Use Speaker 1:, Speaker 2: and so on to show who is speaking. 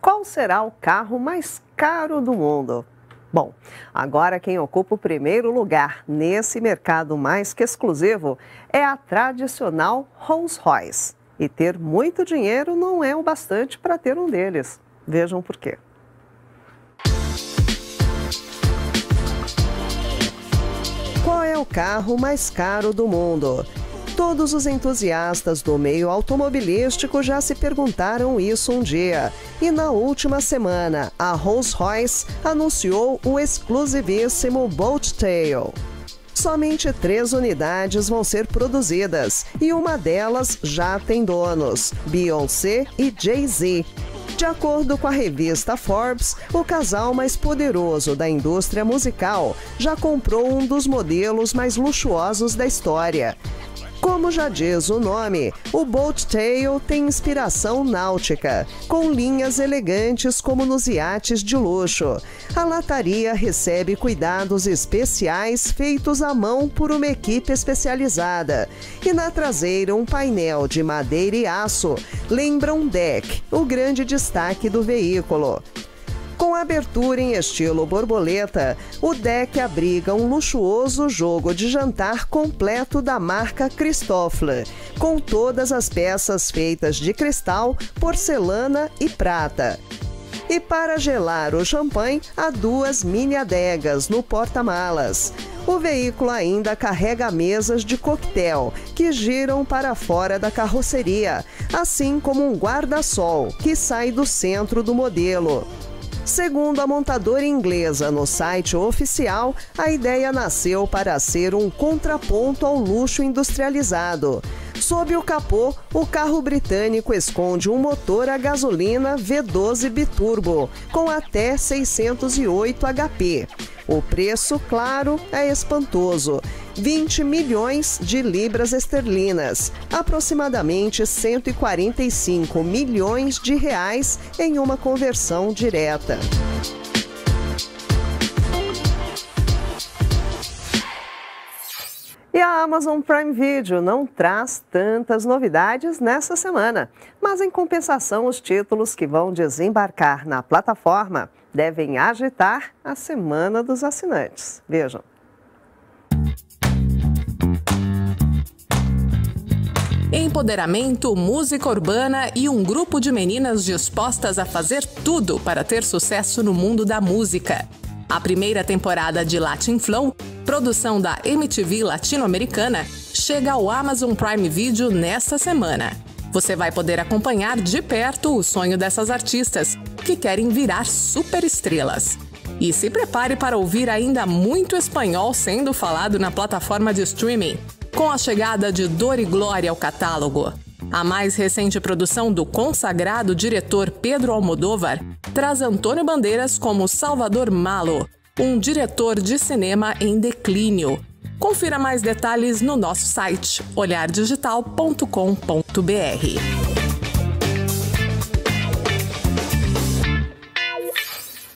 Speaker 1: Qual será o carro mais caro do mundo? Bom, agora quem ocupa o primeiro lugar nesse mercado mais que exclusivo é a tradicional Rolls-Royce. E ter muito dinheiro não é o bastante para ter um deles. Vejam por quê. Qual é o carro mais caro do mundo? Todos os entusiastas do meio automobilístico já se perguntaram isso um dia. E na última semana, a Rolls-Royce anunciou o exclusivíssimo Boat Tail. Somente 3 unidades vão ser produzidas e uma delas já tem donos, Beyoncé e Jay-Z. De acordo com a revista Forbes, o casal mais poderoso da indústria musical já comprou um dos modelos mais luxuosos da história. Como já diz o nome, o Boat Tail tem inspiração náutica, com linhas elegantes como nos iates de luxo. A lataria recebe cuidados especiais feitos à mão por uma equipe especializada. E na traseira um painel de madeira e aço lembra um deck, o grande destaque do veículo. Com abertura em estilo borboleta, o deck abriga um luxuoso jogo de jantar completo da marca Christofle, com todas as peças feitas de cristal, porcelana e prata. E para gelar o champanhe, há 2 mini adegas no porta-malas. O veículo ainda carrega mesas de coquetel, que giram para fora da carroceria, assim como um guarda-sol, que sai do centro do modelo. Segundo a montadora inglesa no site oficial, a ideia nasceu para ser um contraponto ao luxo industrializado. Sob o capô, o carro britânico esconde um motor a gasolina V12 biturbo, com até 608 HP. O preço, claro, é espantoso. 20 milhões de libras esterlinas, aproximadamente 145 milhões de reais em uma conversão direta. E a Amazon Prime Video não traz tantas novidades nessa semana, mas em compensação os títulos que vão desembarcar na plataforma devem agitar a semana dos assinantes. Vejam.
Speaker 2: Empoderamento, música urbana e um grupo de meninas dispostas a fazer tudo para ter sucesso no mundo da música. A primeira temporada de Latin Flow, produção da MTV latino-americana, chega ao Amazon Prime Video nesta semana. Você vai poder acompanhar de perto o sonho dessas artistas, que querem virar superestrelas. E se prepare para ouvir ainda muito espanhol sendo falado na plataforma de streaming, com a chegada de Dor e Glória ao catálogo. A mais recente produção do consagrado diretor Pedro Almodóvar traz Antônio Bandeiras como Salvador Malo, um diretor de cinema em declínio. Confira mais detalhes no nosso site olhardigital.com.br.